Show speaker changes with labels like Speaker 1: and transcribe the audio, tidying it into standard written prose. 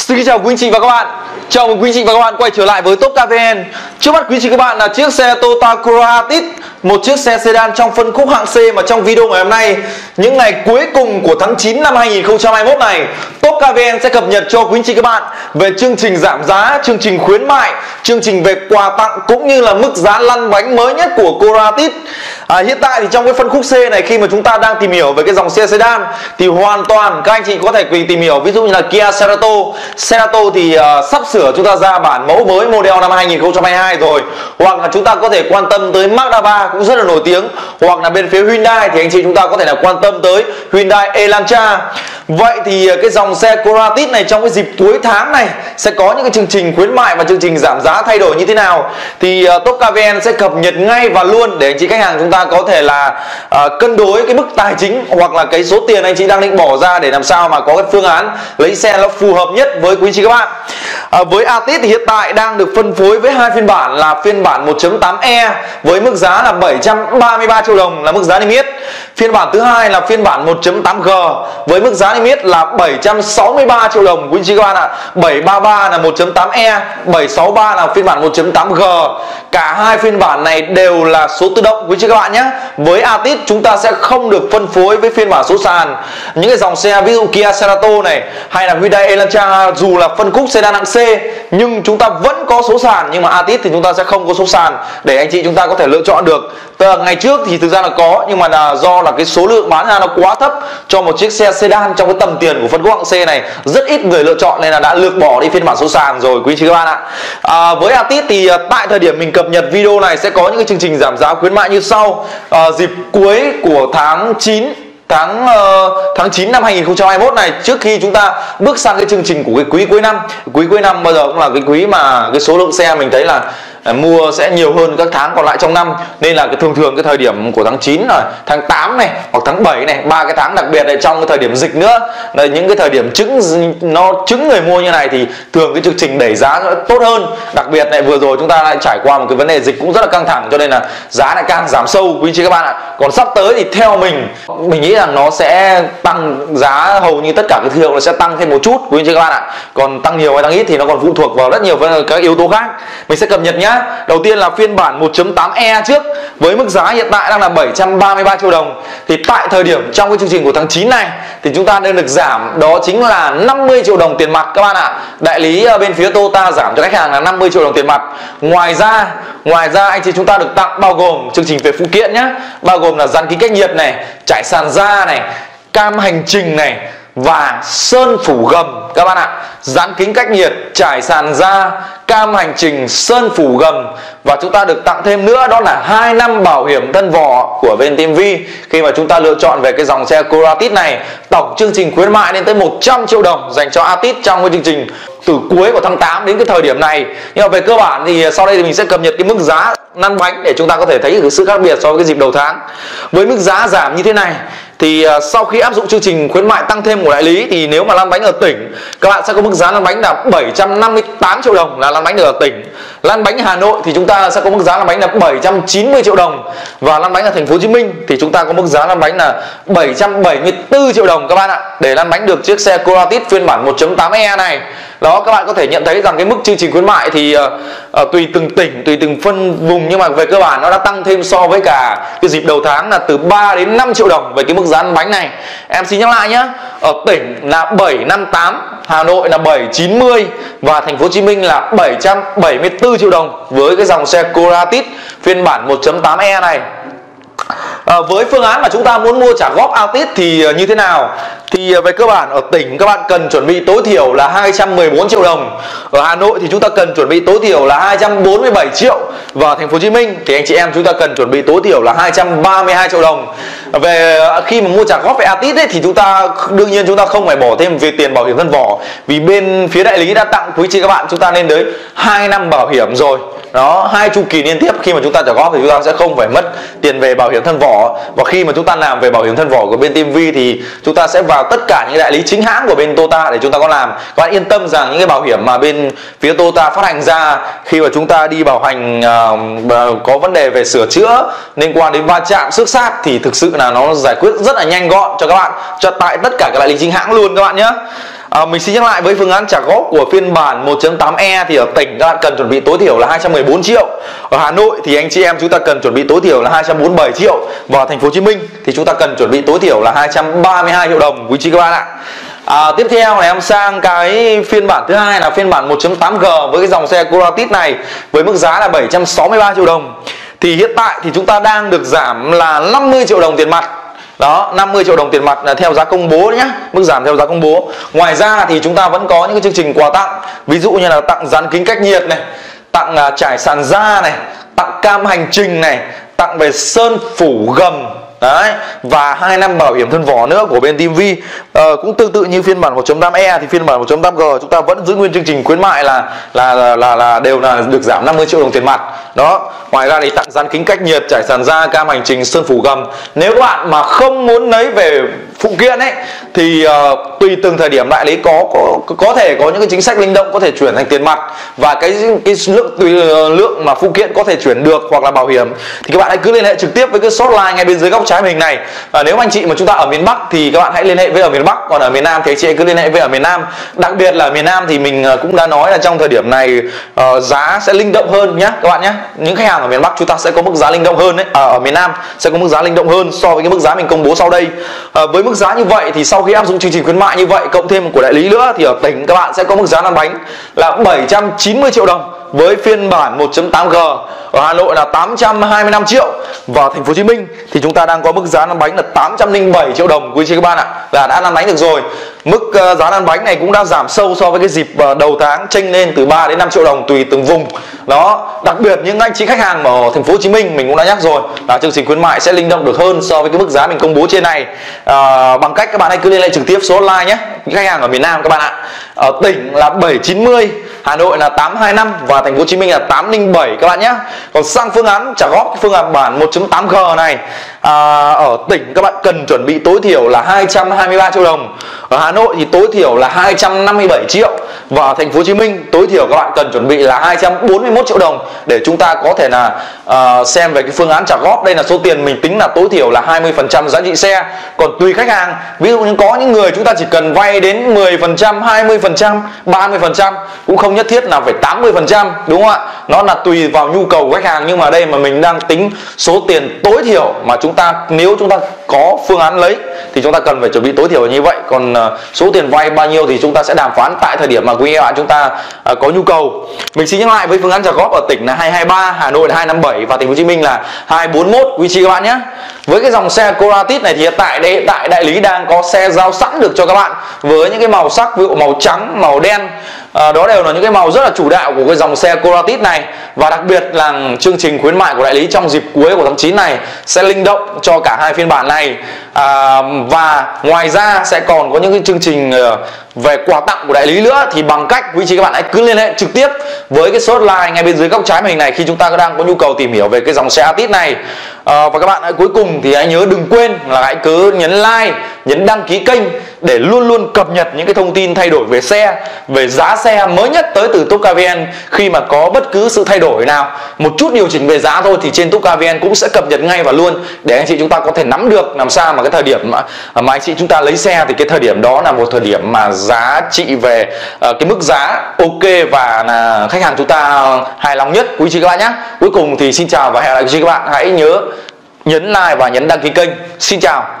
Speaker 1: Xin chào quý anh chị và các bạn. Chào mừng quý anh chị và các bạn quay trở lại với Top KVN. Trước mắt quý anh chị các bạn là chiếc xe Toyota Corolla Altis, một chiếc xe sedan trong phân khúc hạng C mà trong video ngày hôm nay, những ngày cuối cùng của tháng 9 năm 2021 này, Top KVN sẽ cập nhật cho quý anh chị các bạn về chương trình giảm giá, chương trình khuyến mại, chương trình về quà tặng cũng như là mức giá lăn bánh mới nhất của Corolla Altis. Hiện tại thì trong cái phân khúc C này, khi mà chúng ta đang tìm hiểu về cái dòng xe sedan thì hoàn toàn các anh chị có thể tìm hiểu, ví dụ như là Kia Cerato thì sắp sửa chúng ta ra bản mẫu mới model năm 2022 rồi, hoặc là chúng ta có thể quan tâm tới Mazda 3 cũng rất là nổi tiếng, hoặc là bên phía Hyundai thì anh chị chúng ta có thể là quan tâm tới Hyundai Elantra. Vậy thì cái dòng xe Corolla Altis này trong cái dịp cuối tháng này sẽ có những cái chương trình khuyến mại và chương trình giảm giá thay đổi như thế nào thì Top KVN sẽ cập nhật ngay và luôn để anh chị khách hàng chúng ta có thể là cân đối cái mức tài chính hoặc là cái số tiền anh chị đang định bỏ ra để làm sao mà có cái phương án lấy xe nó phù hợp nhất với quý chị các bạn. Với Altis thì hiện tại đang được phân phối với hai phiên bản là phiên bản 1.8e với mức giá là 733 triệu đồng là mức giá niêm yết. Phiên bản thứ hai là phiên bản 1.8G với mức giá niêm yết là 763 triệu đồng quý chị các bạn ạ. 733 là 1.8e, 763 là phiên bản 1.8G. Cả hai phiên bản này đều là số tự động quý chị các bạn nhé. Với Altis chúng ta sẽ không được phân phối với phiên bản số sàn. Những cái dòng xe ví dụ Kia Cerato này hay là Hyundai Elantra dù là phân khúc sedan hạng C nhưng chúng ta vẫn có số sàn, nhưng mà Altis thì chúng ta sẽ không có số sàn để anh chị chúng ta có thể lựa chọn được. Ngày trước thì thực ra là có, nhưng mà là do là cái số lượng bán ra nó quá thấp cho một chiếc xe sedan trong cái tầm tiền của phân khúc hạng C này, rất ít người lựa chọn nên là đã lược bỏ đi phiên bản số sàn rồi quý chị các bạn ạ. Với Altis thì tại thời điểm mình cập nhật video này sẽ có những cái chương trình giảm giá khuyến mại như sau. Dịp cuối của tháng 9 năm 2021 này, trước khi chúng ta bước sang cái chương trình của cái quý cuối năm bao giờ cũng là cái quý mà cái số lượng xe mình thấy là mua sẽ nhiều hơn các tháng còn lại trong năm, nên là thường cái thời điểm của tháng 9 này, tháng 8 này hoặc tháng 7 này, ba cái tháng đặc biệt này trong cái thời điểm dịch nữa, đây những cái thời điểm chứng người mua như này thì thường cái chương trình đẩy giá nó tốt hơn. Đặc biệt này vừa rồi chúng ta lại trải qua một cái vấn đề dịch cũng rất là căng thẳng, cho nên là giá lại càng giảm sâu quý anh chị các bạn ạ. Còn sắp tới thì theo mình nghĩ là nó sẽ tăng giá, hầu như tất cả cái thương hiệu nó sẽ tăng thêm một chút quý anh chị các bạn ạ. Còn tăng nhiều hay tăng ít thì nó còn phụ thuộc vào rất nhiều các yếu tố khác. Mình sẽ cập nhật nhá. Đầu tiên là phiên bản 1.8e trước với mức giá hiện tại đang là 733 triệu đồng. Thì tại thời điểm trong cái chương trình của tháng 9 này thì chúng ta đang được giảm đó chính là 50 triệu đồng tiền mặt các bạn ạ. Đại lý bên phía Toyota giảm cho khách hàng là 50 triệu đồng tiền mặt. Ngoài ra anh chị chúng ta được tặng bao gồm chương trình về phụ kiện nhé, bao gồm là dàn kính cách nhiệt này, trải sàn da này, cam hành trình này và sơn phủ gầm các bạn ạ. Dán kính cách nhiệt, trải sàn da, cam hành trình, sơn phủ gầm. Và chúng ta được tặng thêm nữa đó là 2 năm bảo hiểm thân vỏ của bên TMV khi mà chúng ta lựa chọn về cái dòng xe Corolla Altis này. Tổng chương trình khuyến mại lên tới 100 triệu đồng dành cho Altis trong cái chương trình từ cuối của tháng 8 đến cái thời điểm này. Nhưng mà về cơ bản thì sau đây thì mình sẽ cập nhật cái mức giá lăn bánh để chúng ta có thể thấy cái sự khác biệt so với cái dịp đầu tháng. Với mức giá giảm như thế này thì sau khi áp dụng chương trình khuyến mại tăng thêm của đại lý thì nếu mà lăn bánh ở tỉnh các bạn sẽ có mức giá lăn bánh là 758 triệu đồng là lăn bánh được ở tỉnh. Lăn bánh Hà Nội thì chúng ta sẽ có mức giá lăn bánh là 790 triệu đồng, và lăn bánh ở thành phố Hồ Chí Minh thì chúng ta có mức giá lăn bánh là 774 triệu đồng các bạn ạ, để lăn bánh được chiếc xe Corolla Altis phiên bản 1.8e này. Đó, các bạn có thể nhận thấy rằng cái mức chương trình khuyến mại thì tùy từng tỉnh, tùy từng phân vùng, nhưng mà về cơ bản nó đã tăng thêm so với cả cái dịp đầu tháng là từ 3 đến 5 triệu đồng về cái mức giá lăn bánh này. Em xin nhắc lại nhé, ở tỉnh là 758, Hà Nội là 790 và thành phố Hồ Chí Minh là 774 triệu đồng với cái dòng xe Corolla Altis phiên bản 1.8e này. Với phương án mà chúng ta muốn mua trả góp Altis thì như thế nào? Thì về cơ bản ở tỉnh các bạn cần chuẩn bị tối thiểu là 214 triệu đồng. Ở Hà Nội thì chúng ta cần chuẩn bị tối thiểu là 247 triệu. Và thành phố Hồ Chí Minh thì anh chị em chúng ta cần chuẩn bị tối thiểu là 232 triệu đồng. Về khi mà mua trả góp về Altis ấy, thì chúng ta đương nhiên chúng ta không phải bỏ thêm về tiền bảo hiểm thân vỏ, vì bên phía đại lý đã tặng quý chị các bạn chúng ta lên tới 2 năm bảo hiểm rồi. Đó, 2 chu kỳ liên tiếp khi mà chúng ta trả góp thì chúng ta sẽ không phải mất tiền về bảo hiểm thân vỏ. Và khi mà chúng ta làm về bảo hiểm thân vỏ của bên TMV thì chúng ta sẽ vào tất cả những đại lý chính hãng của bên Toyota để chúng ta có làm. Các bạn yên tâm rằng những cái bảo hiểm mà bên phía Toyota phát hành ra khi mà chúng ta đi bảo hành có vấn đề về sửa chữa liên quan đến va chạm xước sát thì thực sự là nó giải quyết rất là nhanh gọn cho các bạn, cho tại tất cả các đại lý chính hãng luôn các bạn nhé. Mình xin nhắc lại với phương án trả góp của phiên bản 1.8e thì ở tỉnh các bạn cần chuẩn bị tối thiểu là 214 triệu. Ở Hà Nội thì anh chị em chúng ta cần chuẩn bị tối thiểu là 247 triệu. Và ở thành phố Hồ Chí Minh thì chúng ta cần chuẩn bị tối thiểu là 232 triệu đồng quý chị các bạn ạ. Tiếp theo này em sang cái phiên bản thứ hai là phiên bản 1.8G với cái dòng xe Corollatic này với mức giá là 763 triệu đồng. Thì hiện tại thì chúng ta đang được giảm là 50 triệu đồng tiền mặt. Đó, 50 triệu đồng tiền mặt là theo giá công bố nhé, mức giảm theo giá công bố. Ngoài ra thì chúng ta vẫn có những cái chương trình quà tặng, ví dụ như là tặng dán kính cách nhiệt này, tặng trải sàn da này, tặng cam hành trình này, tặng về sơn phủ gầm. Đấy, và 2 năm bảo hiểm thân vỏ nữa của bên Team V. Cũng tương tự như phiên bản 1.8e thì phiên bản 1.8G chúng ta vẫn giữ nguyên chương trình khuyến mại là đều là được giảm 50 triệu đồng tiền mặt. Đó, ngoài ra thì tặng dán kính cách nhiệt, trải sàn da, cam hành trình, sơn phủ gầm. Nếu các bạn mà không muốn lấy về phụ kiện ấy thì tùy từng thời điểm đại lý có thể có những cái chính sách linh động có thể chuyển thành tiền mặt, và cái lượng tùy lượng mà phụ kiện có thể chuyển được hoặc là bảo hiểm thì các bạn hãy cứ liên hệ trực tiếp với cái hotline ngay bên dưới góc trái màn hình này. Và nếu anh chị mà chúng ta ở miền Bắc thì các bạn hãy liên hệ với ở miền Bắc, còn ở miền Nam thì anh chị hãy cứ liên hệ với ở miền Nam. Đặc biệt là ở miền Nam thì mình cũng đã nói là trong thời điểm này giá sẽ linh động hơn nhé các bạn nhé. Những khách hàng ở miền Bắc chúng ta sẽ có mức giá linh động hơn đấy, ở miền Nam sẽ có mức giá linh động hơn so với cái mức giá mình công bố sau đây. Với mức giá như vậy thì sau khi áp dụng chương trình khuyến mại như vậy cộng thêm của đại lý nữa thì ở tỉnh các bạn sẽ có mức giá lăn bánh là 790 triệu đồng với phiên bản 1.8G. Ở Hà Nội là 825 triệu, và thành phố Hồ Chí Minh thì chúng ta đang có mức giá lăn bánh là 807 triệu đồng quý chị các bạn ạ, là đã lăn bánh được rồi. Mức giá lăn bánh này cũng đã giảm sâu so với cái dịp đầu tháng, chênh lên từ 3 đến 5 triệu đồng tùy từng vùng. Đó, đặc biệt những anh chị khách hàng ở thành phố Hồ Chí Minh mình cũng đã nhắc rồi là chương trình khuyến mại sẽ linh động được hơn so với cái mức giá mình công bố trên này, bằng cách các bạn hãy cứ liên hệ trực tiếp số hotline nhé. Những khách hàng ở miền Nam các bạn ạ, ở tỉnh là 790, Hà Nội là 825 và thành phố Hồ Chí Minh là 807 các bạn nhé. Còn sang phương án trả góp phương án bản 1.8G này, ở tỉnh các bạn cần chuẩn bị tối thiểu là 223 triệu đồng. Ở Hà Nội thì tối thiểu là 257 triệu, và ở thành phố Hồ Chí Minh tối thiểu các bạn cần chuẩn bị là 241 triệu đồng để chúng ta có thể là xem về cái phương án trả góp. Đây là số tiền mình tính là tối thiểu là 20% giá trị xe. Còn tùy khách hàng, ví dụ như có những người chúng ta chỉ cần vay đến 10%, 20%, 30%, cũng không nhất thiết là phải 80%, đúng không ạ? Nó là tùy vào nhu cầu của khách hàng, nhưng mà đây mà mình đang tính số tiền tối thiểu mà nếu chúng ta có phương án lấy thì chúng ta cần phải chuẩn bị tối thiểu như vậy. Còn số tiền vay bao nhiêu thì chúng ta sẽ đàm phán tại thời điểm mà quý bạn chúng ta có nhu cầu. Mình xin nhắc lại với phương án trả góp ở tỉnh là 223, Hà Nội là 257 và thành phố Hồ Chí Minh là 241 quý chị các bạn nhé. Với cái dòng xe Corollatic này thì hiện tại đại lý đang có xe giao sẵn được cho các bạn với những cái màu sắc ví dụ màu trắng, màu đen. Đó đều là những cái màu rất là chủ đạo của cái dòng xe Corollatic này. Và đặc biệt là chương trình khuyến mại của đại lý trong dịp cuối của tháng 9 này sẽ linh động cho cả hai phiên bản này. Và ngoài ra sẽ còn có những cái chương trình về quà tặng của đại lý nữa, thì bằng cách quý chị các bạn hãy cứ liên hệ trực tiếp với cái số hotline ngay bên dưới góc trái màn hình này khi chúng ta đang có nhu cầu tìm hiểu về cái dòng xe Altis này. Và các bạn cuối cùng thì hãy nhớ đừng quên là hãy cứ nhấn like, nhấn đăng ký kênh để luôn luôn cập nhật những cái thông tin thay đổi về xe, về giá xe mới nhất tới từ Topcar.vn. Khi mà có bất cứ sự thay đổi nào, một chút điều chỉnh về giá thôi thì trên Topcar.vn cũng sẽ cập nhật ngay và luôn để anh chị chúng ta có thể nắm được làm sao mà cái thời điểm mà anh chị chúng ta lấy xe thì cái thời điểm đó là một thời điểm mà giá trị về cái mức giá ok và là khách hàng chúng ta hài lòng nhất quý chị các bạn nhé. Cuối cùng thì xin chào và hẹn gặp lại quý chị các bạn. Hãy nhớ nhấn like và nhấn đăng ký kênh. Xin chào.